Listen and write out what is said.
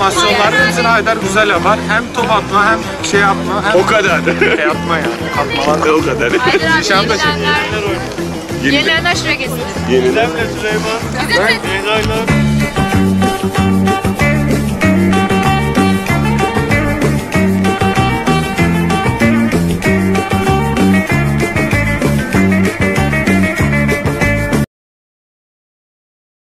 animasyonları hepsini Haydar güzel yapar. Hem top atma hem şey yapma hem O kadar. şey atma yani. Atmalar. O kadar. Nişanda çekiyor. Yenilenler şuraya geçsin. Yeniden. Süleyman. Bizim Ben